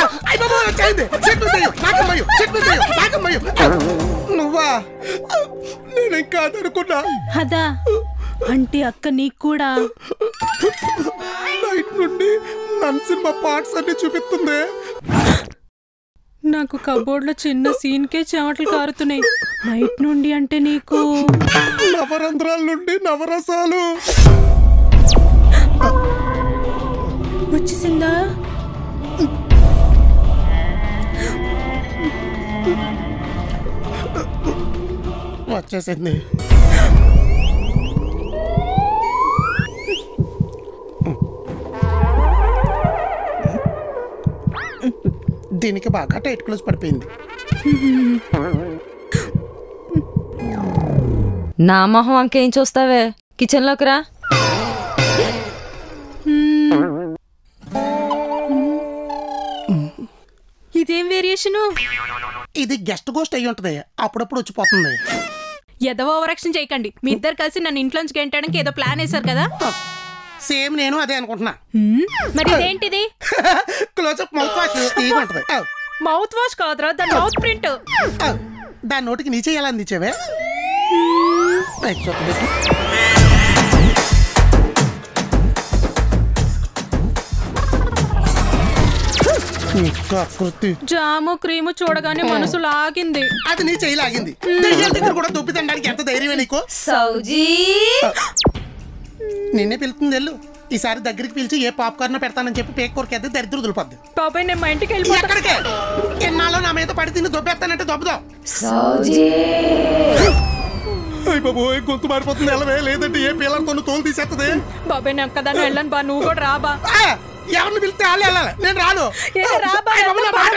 నువ్వా? నేను ఇంకా అనుకున్నా. అదా అంటే అక్క నీకు కూడా నైట్ నుండి నన్ను సినిమా పార్ట్స్ అన్ని చూపిస్తుంది. నాకు కబోర్డ్ లో చిన్న సీన్ కే చెమటలు కారుతున్నాయి. నైట్ నుండి అంటే నీకు నవరంధ్రాల నుండి నవరసాలు వచ్చేసిందా? వచ్చేసింది. దీనికి బాగా టైట్ క్లోజ్ పడిపోయింది. నా మొహం అంకేం చూస్తావే, కిచెన్ లోకి రా. ఇదేం వేరియేషను? ఇది గెస్ట్ గోస్ట్ అయ్యి ఉంటది, అప్పుడప్పుడు వచ్చిపోతుంది. ఏదో ఓవరాక్షన్ చేయకండి. మీ ఇద్దరు కలిసి నన్ను ఇంట్లోంచి గెంటడానికి ఏదో ప్లాన్ వేశారు కదా? సేమ్ నేను అదే అనుకుంటున్నా. మరి ఇదేంటిది? క్లోజప్ మౌత్ వాష్ ఉంటది. మౌత్ వాష్ కాదురా, దాని మౌత్ ప్రింట్. దాని నోటికి నీ చేయాలని అందించావే. జాము క్రీము చూడగానే మనసు లాగింది. అది నీ చేయి లాగింది. దగ్గర కూడా దుప్పి తినడానికి ఎంత ధైర్యమే నీకు? సౌజీ నిన్నే పిలుతుంది వెళ్ళు. ఈసారి దగ్గరికి పిలిచి ఏ పాప్కార్న్ పెడతానని చెప్పి పేక్ కొరికేద్ది, దరిద్రం వదిలిపోద్ది. బాబాయ్ నేను మా ఇంటికి వెళ్ళిపోతా. ఎక్కడికే? ఎన్నాళ్ళు నా మీద పడి తిని దొబ్బేస్తానంటే దొబ్బదాం. బాబోయ్ గొంతు మారిపోతుంది. వెళ్ళవే, లేదంటే ఏ పిల్లలతో తోలు తీసేస్తుంది. బాబాయ్ నేను ఒక్కదాన్ని వెళ్ళను బా, నువ్వు కూడా రాబా. ఎవరిని పిలిస్తే వాళ్ళు వెళ్ళాలి, నేను రాను.